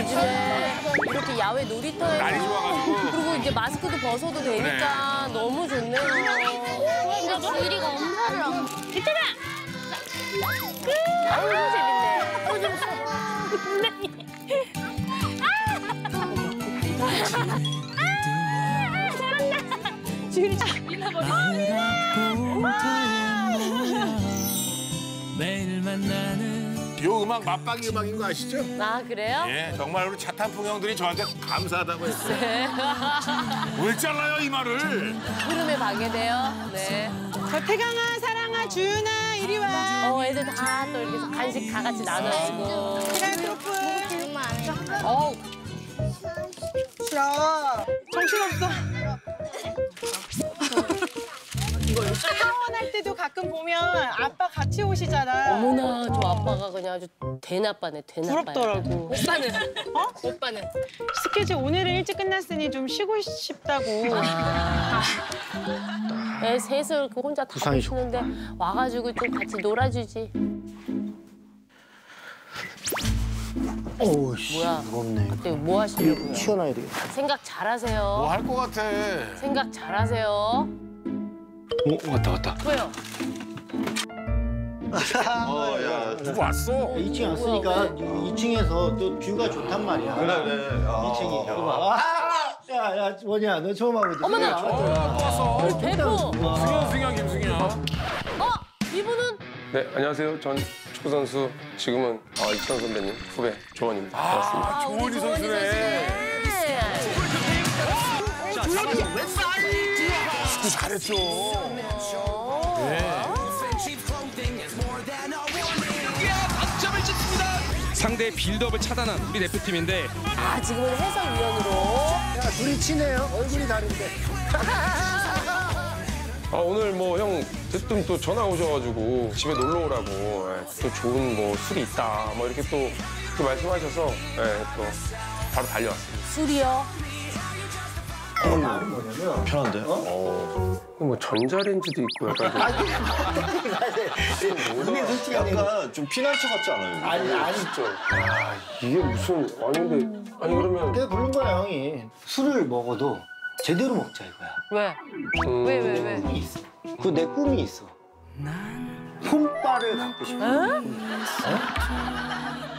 요즘에 이렇게 야외 놀이터에 날이 좋아가지고. 그리고 이제 마스크도 벗어도 되니까 너무 좋네요. 근데 주일이가 엄살을 안 먹어. 있잖아. 아유 재밌네. 너무 재밌어. 잘한다. 주일이 매일 만나는 요 음악 맞박이 음악인 거 아시죠? 아 그래요? 예, 정말 우리 차탄풍 형들이 저한테 감사하다고 했어요. 왜 잘라요 이 말을? 흐름에 방해돼요. 네. 태강아, 사랑아, 주윤아, 이리 와. 애들 다 또 이렇게 간식 다 같이 나눠주고. 태강아, 트로플. 정말 안 해. 어, 야, 정신없어. 하원할 때도 가끔 보면 아빠 같이 오시잖아. 어머나 저 아빠가 그냥 아주 대나빠네 대나빠. 부럽더라고. 오빠는? 어? 오빠는? 스케줄 오늘은 일찍 끝났으니 좀 쉬고 싶다고. 애 셋을 그 혼자 다 보시는데 와가지고 좀 같이 놀아주지. 어우, 씨, 뭐야? 무겁네. 그때 뭐 하시려고요? 치워놔야 되겠다. 생각 잘하세요. 뭐 할 것 같아. 생각 잘하세요. 왔다. 왜요? 야, 누구 왔어? 2층 왔으니까 2층에서 또 뷰가 좋단 말이야. 그래. 2층이. 봐봐. 야, 뭐냐, 너 처음 하거든. 어머나! 또 왔어. 우리 배포! 승현, 김승현. 이분은? 네, 안녕하세요. 전 축구선수, 지금은 이천 선배님 후배 조원입니다. 반갑습니다. 조원희 선수네. 축구 잘했죠. 상대의 빌드업을 차단한 우리 대표팀인데 아, 지금은 해설위원으로. 야, 둘이 친해요. 얼굴이 다른데. 오늘 뭐 형 대뜸 또 전화 오셔가지고 집에 놀러 오라고 또 좋은 뭐 술이 있다 뭐 이렇게 또 그렇게 말씀하셔서 또 바로 달려왔습니다. 술이요? 편한데? 뭐 전자레인지도 있고 약간 그게 솔직하네. 약간 좀 피난처 같지 않아요? 아니. 이게 무슨 근데 그러면 내가 부른 거야, 형이. 술을 먹어도 제대로 먹자, 이거야. 왜? 왜? 꿈이 있어. 그 내 꿈이 있어. 손발을 갖고 싶어.